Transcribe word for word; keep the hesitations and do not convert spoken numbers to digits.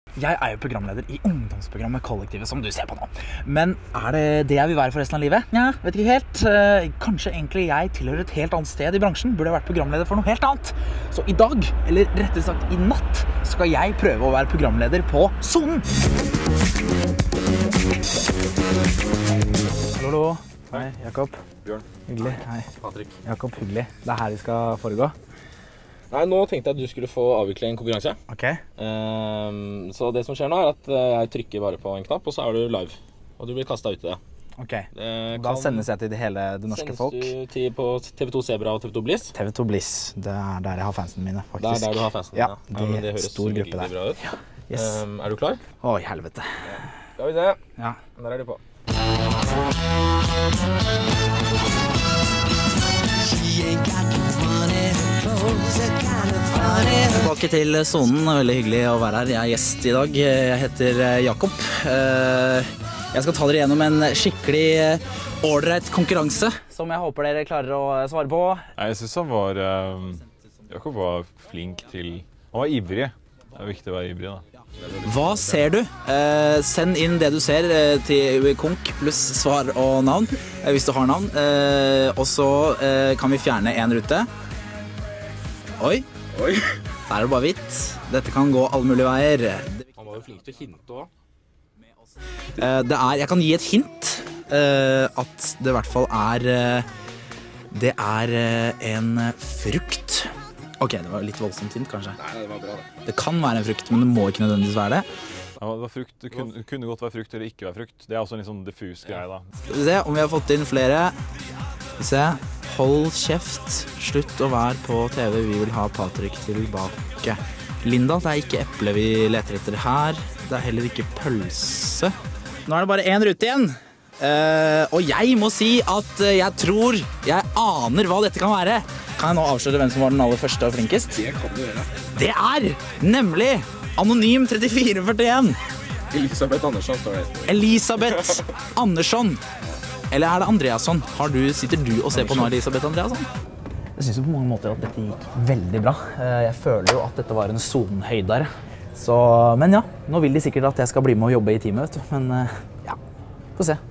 Jeg er jo programleder i ungdomsprogrammet Kollektivet som du ser på nå. Men er det det jeg vil være for resten av livet? Ja, vet ikke helt. Kanskje egentlig jeg tilhører et helt annet sted i bransjen. Burde jeg vært programleder for noe helt annet. Så i dag, eller rettere sagt i natt, skal jeg prøve å være programleder på Sonen. Hallo. Hei, Jakob. Bjørn. Hyggelig. Hei. Patrick. Jakob, hyggelig. Det er her vi skal foregå. Nei, nå tenkte jeg at du skulle få avvikle en konkurranse. Ok. Um, så det som skjer nå er at jeg trykker bare på en knapp, og så er du live. Og du blir kastet ut i det. Ok. Det da sendes jeg til det hele det norske folk. Sendes du til på T V to Zebra og T V to Bliss. T V to Bliss. Det er der jeg har fansene mine, faktisk. Det er der du har fansene dine? Ja, det, ja, det høres stor gruppe der. Bra ut. Ja. Yes. Um, er du klar? Å, i helvete. Ja. Skal vi se. Ja. Der er du på. Tilbake til Sonen, veldig hyggelig å være her. Jeg er gjest i dag. Jeg heter Jakob. Jeg skal ta dere gjennom en skikkelig ålreit konkurranse som jeg håper dere klarer å svare på. Jeg synes han var Jakob var flink til Han var ivrig. Det er viktig å være ivrig, da. Hva ser du? Eh, send inn det du ser eh, til konk pluss svar og navn, eh, hvis du har navn. Eh, og så eh, kan vi fjerne en rute. Oi. Oi. Der er det bare hvitt. Dette kan gå alle mulige veier. Han var jo flink til å hinte også. Eh, det er, jeg kan gi et hint eh, at det i hvert fall er eh, det er eh, en frukt. Ok, det var litt voldsomt hint, kanskje. Nei, det var bra det. Det kan være en frukt, men det må ikke nødvendigvis være det. Ja, det var frukt. Det kunne, kunne godt være frukt eller ikke være frukt. Det er også en litt sånn diffus greie, da. Skal vi se om vi har fått inn flere. Skal vi se. Hold kjeft. Slutt å være på T V. Vi vil ha Patrick tilbake. Linda, det er ikke eple vi leter etter her. Det er heller ikke pølse. Nå er det bare en rute igjen. Uh, og jeg må si at jeg tror jeg aner hva dette kan være. Kan jeg nå avsløre hvem som var den aller første og flinkest? Det kan du gjøre. Det er nemlig Anonym trettifire førtien. Elisabeth Andersson står det. Elisabeth Andersson. Eller er det Andreasson? Har du, sitter du og ser på nå, Elisabeth Andreasson? Jeg synes jo på mange måter at dette gikk veldig bra. Jeg føler jo at dette var en sonehøydare. Så, men ja, nå vil de sikkert at jeg skal bli med og jobbe i teamet, vet du. Men ja, få se.